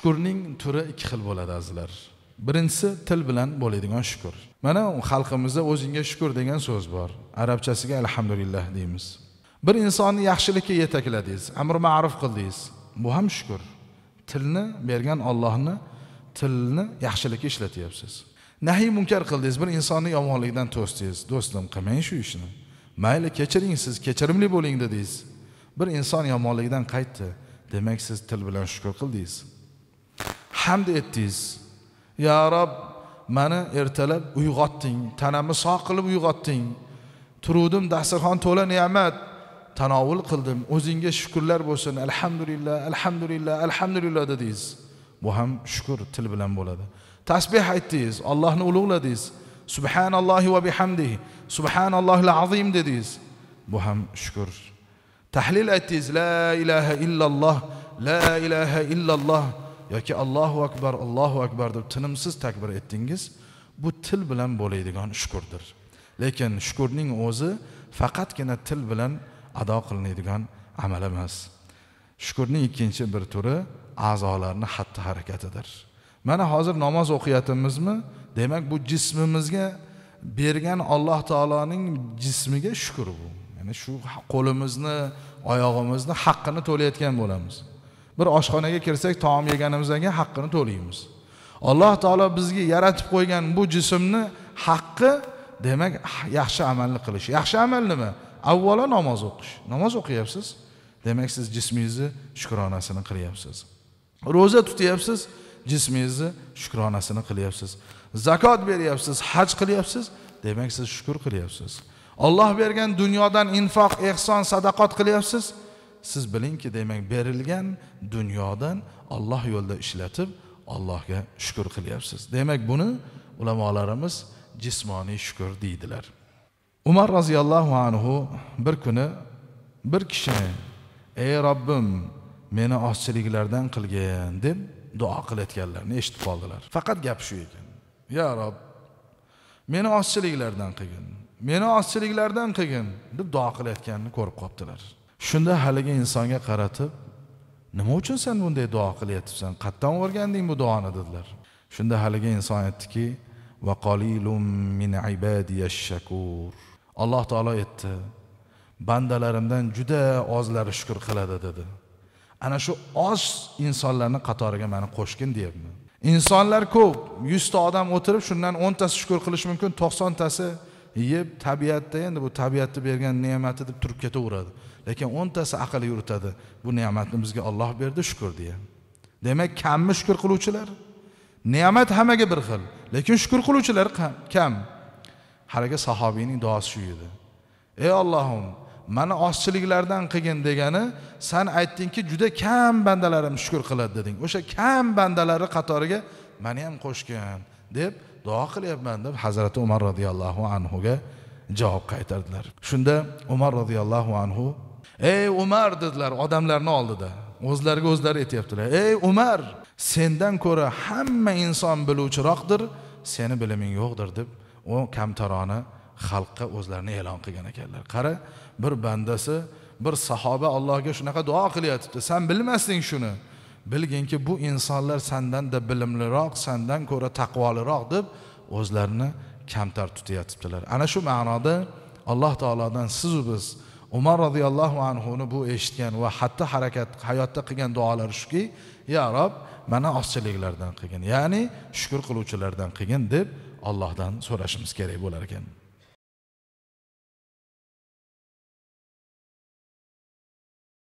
Shukurning turi ikki xil bo'ladi azizlar. Birinchisi til bilan bo'ladigan shukur. Mana xalqimizda o'zingga shukur degan so'z bor. Arabchasiga alhamdulillah deymiz. Bir insonni yaxshilikka yetakladingiz, amr ma'ruf qildingiz. Bu ham shukur. Tilni bergan Allohni tilni yaxshilikka ishlatyapsiz. Nahiy munkar qildingiz, bir insonni yomonlikdan to'sdingiz. Do'stim, qilmang shu ishni. Mayli kechiring, siz kechirimli bo'ling dedingiz. Bir inson yomonlikdan qaytdi. Demak siz til bilan shukur qildingiz. Hamd etdingiz. Ya Rob, meni ertalab uyg'otding, tanamni sog' qilib uyg'otding. Turuvdim, dasturxon to'la ne'mat tanovul qildim. O'zingga shukrlar bo'lsin. Alhamdulillah, alhamdulillah, alhamdulillah dedingiz. Bu ham shukur til bilan bo'ladi. Tasbih aytdingiz, Allohni ulug'ladingiz. Subhanallohi va bihamdihi, subhanallohil azim dedingiz. Bu ham shukur. Tahlil aytdingiz, la ilaha illalloh, la ilaha illalloh yoki Allohu akbar deb tinimsiz takbir etdingiz. Bu til bilan bo'ladigan shukurdir. Lekin shukurning o'zi faqatgina til bilan ado qilinadigan amal emas. Shukurning ikkinchi bir turi a'zolarning xatti-harakatidir. Mana hozir namoz o'qiyatimizmi? Demak bu jismimizga bergan Alloh taoloning jismiga shukur bu. Ya'ni shu qo'limizni, oyog'imizni haqqini to'layotgan bo'lamiz. Bir oshxonaga kirsak, taom yeganimizdan haqqini to'laymiz. Alloh taolo bizga yaratib qo'ygan bu jismni haqqi demak yaxshi amalni qilish. Yaxshi amal nima? Avvalo namoz o'qish. Namoz o'qiyapsiz, demak siz jismingizni shukronasini qilyapsiz. Roza tutyapsiz, jismingizni shukronasini qilyapsiz. Zakot beryapsiz, haj qilyapsiz, demak siz shukr qilyapsiz. Alloh bergan dunyodan infoq, ehson, sadaqat qilyapsiz. Siz bilingki, demak berilgan dunyodan Alloh yo'lida ishlatib, Allohga shukr qilyapsiz. Demak buni ulamolarimiz jismoniy shukr deydilar. Umar roziyallohu anhu bir kuni bir kishini ey Robbim meni ozchiliklardan qilgin deb duo qilayotganlarni eshitib qoldilar. Faqat gap shu ekan. Ya Rob, meni ozchiliklardan qilgin. Meni ozchiliklardan qilgin deb duo qilayotganini ko'rib qoptilar. Shunda haligi insonga qaratib, nima uchun sen bunday duo qilyapsan? Qatdan o'rganding bu duoni dedilar. Shunda haligi inson aytdiki, va qalilum min ibadiyash shakur. Alloh taolo aytdi, bandalarimdan juda ozlari shukr qiladi dedi. Ana shu oz insonlarni qatoriga meni qo'shgin deyapman. İnsanlar ko'p, 100 ta odam o'tirib, shundan 10 tasi shukr qilish mumkin, 90 tasi yeb tabiatda endi bu tabiatni bergan ne'mati deb turib ketaveradi. Lekin 10 tasi aql yuritadi. Bu ne'matni bizga Alloh berdi, shukr deya. Demak, kammi shukr qiluvchilar? Ne'mat hammaga bir xil, lekin shukr qiluvchilar kam. Haliga sahobiyning duosi shu edi. Ey Allohim, mana ozchiliklardan qilgin degani, sen aytdingki juda kam bandalarim shukr qiladi deding. O'sha kam bandalari qatoriga meni ham qo'shgan deb duo qilyapman deb Hazrat Umar radhiyallohu anhu ga javob qaytardilar. Shunda Umar radhiyallohu anhu, ey Umar dedilar odamlarning oldida. O'zlariga o'zlari aytibdilar. Ey Umar, sendan ko'ra hamma inson biluvchiroqdir, seni biliming yo'qdir deb o kamtarona xalqqa o'zlarini e'lon qilgan ekanlar. Qara, bir bandasi, bir sahoba Allohga shunaqa duo qilyapti. Sen bilmasding shuni. Bilginki bu insonlar sendan da bilimliroq, sendan ko'ra taqvoliroq deb o'zlarini kamtar tutyaptilar. Ana shu ma'noda Alloh taolodan siz va biz Umar radhiyallohu anhu ni bu eshitgan va hatta harakat hayotda qilgan duolari shuki, ya Rob, mana ozchiliklardan qilgin, ya'ni shukr qiluvchilardan qilgin deb Allohdan so'rashimiz kerak bo'lar ekan.